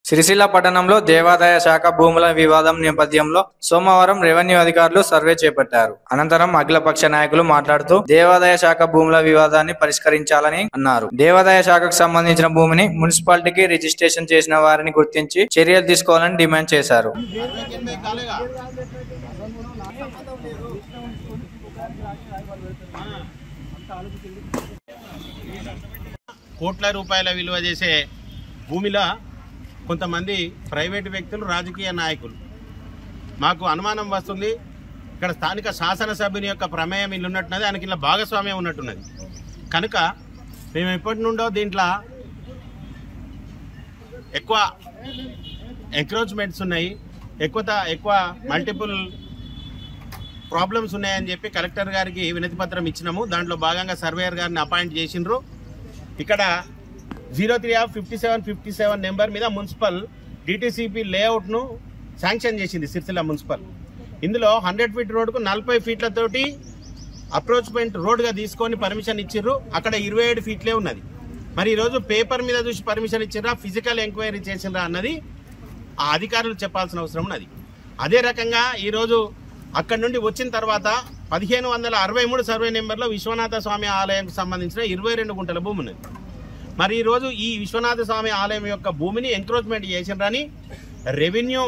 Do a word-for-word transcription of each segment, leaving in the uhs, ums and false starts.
సిరిసిల్ల పట్టణంలో దేవాదాయ శాఖ భూముల వివాదం నేపథ్యంలో సోమవారం రెవెన్యూ అధికారులు సర్వే చేపట్టారు. అనంతరం అఖిలపక్ష నాయకులు మాట్లాడుతూ దేవాదాయ శాఖ భూముల వివాదాన్ని పరిష్కరించాలని అన్నారు. దేవాదాయ శాఖకు సంబంధించిన భూమిని మున్సిపాలిటీకి రిజిస్ట్రేషన్ చేసిన వారిని గుర్తించి చర్యలు తీసుకోవాలని డిమాండ్ చేశారు. కోట్ల రూపాయల విలువ చేసే భూమిలో కొంతమంది ప్రైవేటు వ్యక్తులు, రాజకీయ నాయకులు మాకు అనుమానం వస్తుంది. ఇక్కడ స్థానిక శాసనసభ్యుని యొక్క ప్రమేయం ఇల్లు ఉన్నట్టున్నది, ఆయనకి ఇలా భాగస్వామ్యం ఉన్నట్టున్నది. కనుక మేము ఎప్పటి నుండో దీంట్లో ఎక్కువ ఎంక్రోచ్మెంట్స్ ఉన్నాయి, ఎక్కువ ఎక్కువ మల్టిపుల్ ప్రాబ్లమ్స్ ఉన్నాయని చెప్పి కలెక్టర్ గారికి వినతి పత్రం ఇచ్చినాము. దాంట్లో భాగంగా సర్వేయర్ గారిని అపాయింట్ చేసిండ్రు. ఇక్కడ zero three of fifty seven fifty seven number మీద మున్సిపల్ డిటిసిపి లేఅవుట్ను శాంక్షన్ చేసింది సిరిసిల్ల మున్సిపల్. ఇందులో హండ్రెడ్ ఫీట్ రోడ్కు నలభై ఫీట్లతోటి అప్రోచ్మెంట్ రోడ్గా తీసుకొని పర్మిషన్ ఇచ్చిర్రు. అక్కడ ఇరవై ఏడు ఫీట్లే ఉన్నది. మరి ఈరోజు పేపర్ మీద చూసి పర్మిషన్ ఇచ్చిర్రా, ఫిజికల్ ఎంక్వైరీ చేసినరా అన్నది ఆ అధికారులు చెప్పాల్సిన అవసరం ఉన్నది. అదే రకంగా ఈరోజు అక్కడి నుండి వచ్చిన తర్వాత పదిహేను వందల అరవై మూడు సర్వే నెంబర్లో విశ్వనాథ స్వామి ఆలయానికి సంబంధించిన ఇరవై రెండు గుంటల భూమి ఉన్నది. మరి ఈరోజు ఈ విశ్వనాథ స్వామి ఆలయం యొక్క భూమిని ఎంక్రోచ్మెంట్ చేసినరని రెవెన్యూ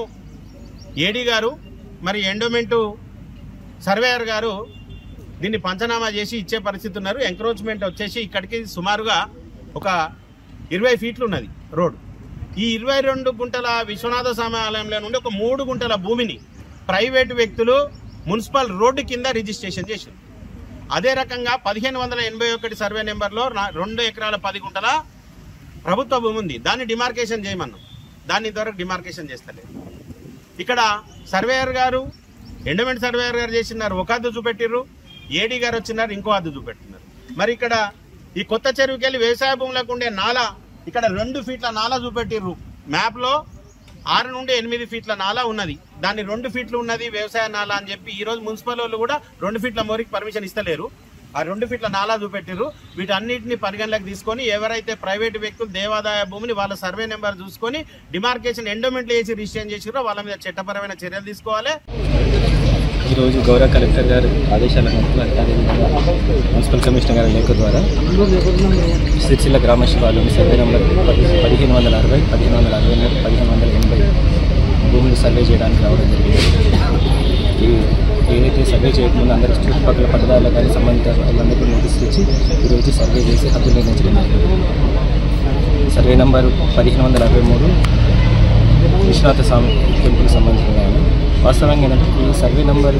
ఏడీ గారు, మరి ఎండోమెంటు సర్వేయర్ గారు దీన్ని పంచనామా చేసి ఇచ్చే పరిస్థితి ఉన్నారు. ఎంక్రోచ్మెంట్ వచ్చేసి ఇక్కడికి సుమారుగా ఒక ఇరవై ఫీట్లు ఉన్నది రోడ్. ఈ ఇరవై రెండు గుంటల విశ్వనాథ స్వామి ఆలయంలో నుండి ఒక మూడు గుంటల భూమిని ప్రైవేటు వ్యక్తులు మున్సిపల్ రోడ్డు కింద రిజిస్ట్రేషన్ చేశారు. అదే రకంగా పదిహేను వందల ఎనభై ఒకటి సర్వే నెంబర్లో రెండు ఎకరాల పది గుంటల ప్రభుత్వ భూమి ఉంది. దాన్ని డిమార్కేషన్ చేయమన్నాం. దాన్ని ఇంతవరకు డిమార్కేషన్ చేస్తలేదు. ఇక్కడ సర్వేయర్ గారు, ఎండోమెంట్ సర్వేయర్ గారు చేసినారు, ఒక హద్దు చూపెట్టిర్రు. ఏడీ గారు వచ్చినారు, ఇంకో హద్దు చూపెట్టినారు. మరి ఇక్కడ ఈ కొత్త చెరువుకి వెళ్ళి వ్యవసాయ భూములకు ఉండే నాలా, ఇక్కడ రెండు ఫీట్ల నాలా చూపెట్టిర్రు. మ్యాప్లో ఆరు నుండి ఎనిమిది ఫీట్ల నాలా ఉన్నది, దాన్ని రెండు ఫీట్లు ఉన్నది వ్యవసాయ నాలా అని చెప్పి ఈరోజు మున్సిపల్ వాళ్ళు కూడా రెండు ఫీట్ల మోరికి పర్మిషన్ ఇస్తలేరు. ఆ రెండు ఫీట్ల నాలా చూపెట్టిర్రు. వీటన్నిటిని పరిగణలోకి తీసుకొని ఎవరైతే ప్రైవేటు వ్యక్తులు దేవాదాయ భూమిని వాళ్ళ సర్వే నెంబర్ చూసుకొని డిమార్కేషన్ ఎండోమెంట్లు వేసి రిజిస్ట్రేషన్ చేసిరో వాళ్ళ మీద చట్టపరమైన చర్యలు తీసుకోవాలి. ఈరోజు గౌరవ కలెక్టర్ గారు ఆదేశాల మేరకు అదేవిధంగా మున్సిపల్ కమిషనర్ గారి లేఖ ద్వారా సిరిసిల్ల గ్రామ శివార్లోని సర్వే నెంబర్ పదిహేను వందల అరవై పదిహేను వందల అరవై మూడు పదిహేను వందల ఎనభై భూములు సర్వే చేయడానికి రావడం జరిగింది. ఈ ఏదైతే సర్వే చేయకముందు అందరి చుట్టుపక్కల పట్టదారులకు కానీ సంబంధిత వాళ్ళందరికీ నోటీస్ ఇచ్చి ఈరోజు సర్వే చేసి హద్దులు నిర్ణయించడం జరిగింది. సర్వే నెంబరు పదిహేను వందల అరవై మూడు విశ్వనాథ స్వామి టెంపుల్కి సంబంధించిన వాస్తవంగా ఏంటంటే ఈ సర్వే నెంబర్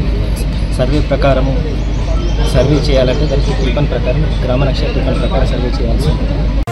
సర్వే ప్రకారము సర్వే చేయాలంటే దానికి టిఫన్ ప్రకారం గ్రామ నక్షత్ర టిఫన్ ప్రకారం సర్వే చేయాల్సి ఉంటుంది.